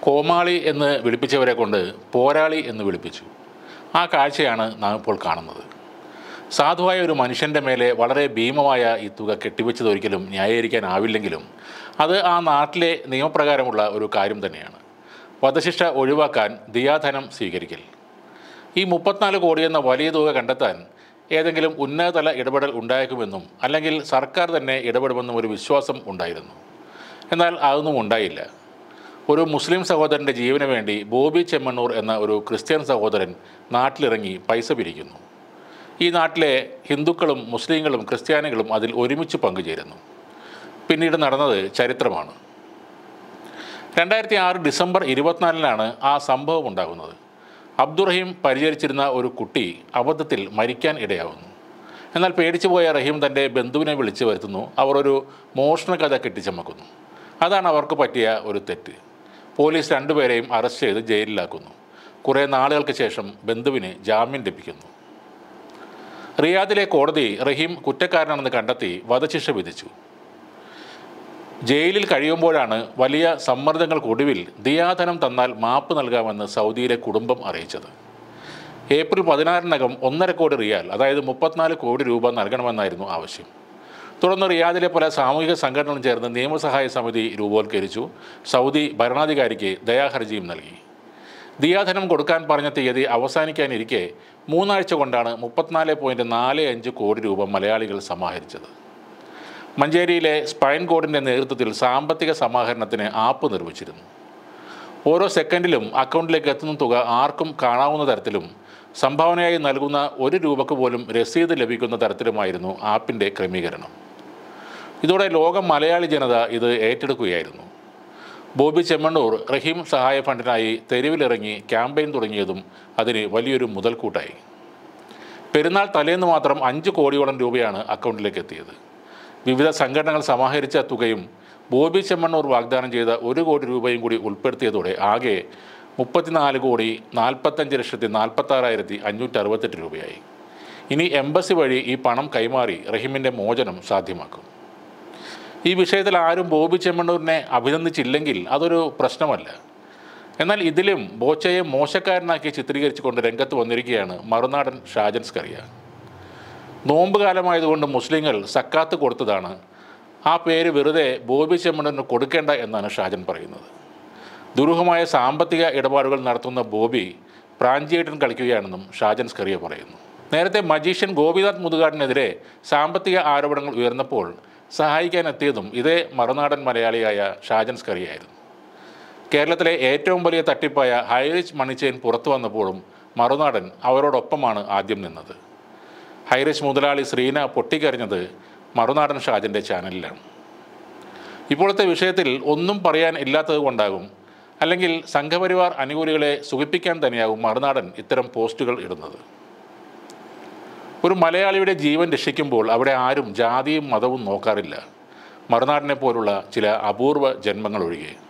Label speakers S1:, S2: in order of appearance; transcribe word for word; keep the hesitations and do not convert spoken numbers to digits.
S1: കോമാളി എന്ന് വിളിപ്പിച്ചവരെ കൊണ്ട് പോരാളി എന്ന് വിളിപ്പിച്ചു. ആ കാഴ്ചയാണ് നാം ഇപ്പോൾ കാണുന്നത്. സാധുവായ ഒരു മനുഷ്യൻ്റെ മേലെ വളരെ ഭീമമായ ഈ തുക കെട്ടിവെച്ചതൊരിക്കലും ന്യായീകരിക്കാനാവില്ലെങ്കിലും അത് ആ നാട്ടിലെ നിയമപ്രകാരമുള്ള ഒരു കാര്യം തന്നെയാണ്. വധശിക്ഷ ഒഴിവാക്കാൻ ദിയാധനം സ്വീകരിക്കൽ. ഈ മുപ്പത്തിനാല് കോടി എന്ന വലിയ തുക കണ്ടെത്താൻ ഏതെങ്കിലും ഉന്നതതല ഇടപെടൽ ഉണ്ടായേക്കുമെന്നും അല്ലെങ്കിൽ സർക്കാർ തന്നെ ഇടപെടുമെന്നും ഒരു വിശ്വാസം ഉണ്ടായിരുന്നു. എന്നാൽ അതൊന്നും ഉണ്ടായില്ല. ഒരു മുസ്ലിം സഹോദരൻ്റെ ജീവന് വേണ്ടി ബോബി ചെമ്മണ്ണൂർ എന്ന ഒരു ക്രിസ്ത്യൻ സഹോദരൻ നാട്ടിലിറങ്ങി പൈസ പിരിക്കുന്നു. ഈ നാട്ടിലെ ഹിന്ദുക്കളും മുസ്ലിങ്ങളും ക്രിസ്ത്യാനികളും അതിൽ ഒരുമിച്ച് പങ്കുചേരുന്നു. പിന്നീട് നടന്നത് ചരിത്രമാണ്. രണ്ടായിരത്തി ആറ് ഡിസംബർ ഇരുപത്തിനാലിനാണ് ആ സംഭവം ഉണ്ടാകുന്നത്. അബ്ദുറഹീം പരിചരിച്ചിരുന്ന ഒരു കുട്ടി അബദ്ധത്തിൽ മരിക്കാൻ ഇടയാവുന്നു. എന്നാൽ പേടിച്ചു പോയ റഹീം തൻ്റെ ബന്ധുവിനെ വിളിച്ചു വരുത്തുന്നു. അവർ ഒരു മോഷണ കഥ കെട്ടിച്ചമക്കുന്നു. അതാണ് അവർക്ക് പറ്റിയ ഒരു തെറ്റ്. പോലീസ് രണ്ടുപേരെയും അറസ്റ്റ് ചെയ്ത് ജയിലിലാക്കുന്നു. കുറേ നാളുകൾക്ക് ശേഷം ബന്ധുവിന് ജാമ്യം ലഭിക്കുന്നു. റിയാദിലെ കോടതി റഹീം കുറ്റക്കാരനാണെന്ന് കണ്ടെത്തി വധശിക്ഷ വിധിച്ചു. ജയിലിൽ കഴിയുമ്പോഴാണ് വലിയ സമ്മർദ്ദങ്ങൾക്കൊടുവിൽ ദിയാധനം തന്നാൽ മാപ്പ് നൽകാമെന്ന് സൗദിയിലെ കുടുംബം അറിയിച്ചത്. ഏപ്രിൽ പതിനാറിനകം ഒന്നര കോടി റിയാൽ, അതായത് മുപ്പത്തിനാല് കോടി രൂപ നൽകണമെന്നായിരുന്നു ആവശ്യം. തുടർന്ന് റിയാദിലെ പല സാമൂഹിക സംഘടനകളും ചേർന്ന് നിയമസഹായ സമിതി രൂപവത്കരിച്ചു. സൗദി ഭരണാധികാരിക്ക് ദയാഹർജിയും നൽകി. ദിയാധനം കൊടുക്കാൻ പറഞ്ഞ തീയതി അവസാനിക്കാനിരിക്കെ മൂന്നാഴ്ച കൊണ്ടാണ് മുപ്പത്തിനാല് പോയിൻറ്റ് നാല് അഞ്ച് കോടി രൂപ മലയാളികൾ സമാഹരിച്ചത്. മഞ്ചേരിയിലെ സ്പൈൻ കോഡിൻ്റെ നേതൃത്വത്തിൽ സാമ്പത്തിക സമാഹരണത്തിന് ആപ്പ് നിർമ്മിച്ചിരുന്നു. ഓരോ സെക്കൻഡിലും അക്കൗണ്ടിലേക്ക് എത്തുന്ന തുക ആർക്കും കാണാവുന്ന തരത്തിലും സംഭാവനയായി നൽകുന്ന ഒരു രൂപക്ക് പോലും രസീത് ലഭിക്കുന്ന തരത്തിലുമായിരുന്നു ആപ്പിൻ്റെ ക്രമീകരണം. ഇതോടെ ലോകം മലയാളി ജനത ഇത് ഏറ്റെടുക്കുകയായിരുന്നു. ബോബി ചെമ്മണ്ണൂർ റഹീം സഹായ ഫണ്ടിനായി തെരുവിലിറങ്ങി ക്യാമ്പയിൻ തുടങ്ങിയതും അതിന് വലിയൊരു മുതൽക്കൂട്ടായി. പെരുന്നാൾ തലേന്ന് മാത്രം അഞ്ച് കോടിയോളം രൂപയാണ് അക്കൗണ്ടിലേക്ക് എത്തിയത്. വിവിധ സംഘടനകൾ സമാഹരിച്ച തുകയും ബോബി ചെമ്മണ്ണൂർ വാഗ്ദാനം ചെയ്ത ഒരു കോടി രൂപയും കൂടി ഉൾപ്പെടുത്തിയതോടെ ആകെ മുപ്പത്തിനാല് കോടി നാൽപ്പത്തഞ്ച് ലക്ഷത്തി നാൽപ്പത്താറായിരത്തി അഞ്ഞൂറ്റി അറുപത്തെട്ട് രൂപയായി. ഇനി എംബസി വഴി ഈ പണം കൈമാറി റഹീമിൻ്റെ മോചനം സാധ്യമാക്കും. ഈ വിഷയത്തിൽ ആരും ബോബി ചെമ്മണ്ണൂരിനെ അഭിനന്ദിച്ചില്ലെങ്കിൽ അതൊരു പ്രശ്നമല്ല. എന്നാൽ ഇതിലും ബോച്ചയെ മോശക്കാരനാക്കി ചിത്രീകരിച്ചുകൊണ്ട് രംഗത്ത് വന്നിരിക്കുകയാണ് മറുനാടൻ ഷാജൻ സ്കറിയ. നോമ്പ് കാലമായതുകൊണ്ട് മുസ്ലിങ്ങൾ സക്കാത്ത് കൊടുത്തതാണ്. ആ പേര് വെറുതെ ബോബി ചെമ്മണ്ണൂരിന് കൊടുക്കേണ്ട എന്നാണ് ഷാജൻ പറയുന്നത്. ദുരൂഹമായ സാമ്പത്തിക ഇടപാടുകൾ നടത്തുന്ന ബോബി പ്രാഞ്ചിയേട്ടൻ കളിക്കുകയാണെന്നും ഷാജൻ സ്കറിയ പറയുന്നു. നേരത്തെ മജീഷ്യൻ ഗോപിനാഥ് മുതുകാടിനെതിരെ സാമ്പത്തിക ആരോപണങ്ങൾ ഉയർന്നപ്പോൾ സഹായിക്കാനെത്തിയതും ഇതേ മറുനാടൻ മലയാളിയായ ഷാജൻ സ്കറിയായിരുന്നു. കേരളത്തിലെ ഏറ്റവും വലിയ തട്ടിപ്പായ ഹൈറിച്ച് മണിച്ചെയിൻ പുറത്തു വന്നപ്പോഴും മറുനാടൻ അവരോടൊപ്പമാണ് ആദ്യം നിന്നത്. ഹൈറിച്ച് മുതലാളി ശ്രീന പൊട്ടിക്കരഞ്ഞത് മറുനാടൻ ഷാജൻ്റെ ചാനലിലാണ്. ഇപ്പോഴത്തെ വിഷയത്തിൽ ഒന്നും പറയാൻ ഇല്ലാത്തത് കൊണ്ടാകും, അല്ലെങ്കിൽ സംഘപരിവാർ അനുകൂലികളെ സുഖിപ്പിക്കാൻ തന്നെയാകും മറുനാടൻ ഇത്തരം പോസ്റ്റുകൾ ഇടുന്നത്. ഒരു മലയാളിയുടെ ജീവൻ രക്ഷിക്കുമ്പോൾ അവിടെ ആരും ജാതിയും മതവും നോക്കാറില്ല, മറുനാടനെ പോലുള്ള ചില അപൂർവ ജന്മങ്ങൾ ഒഴികെ.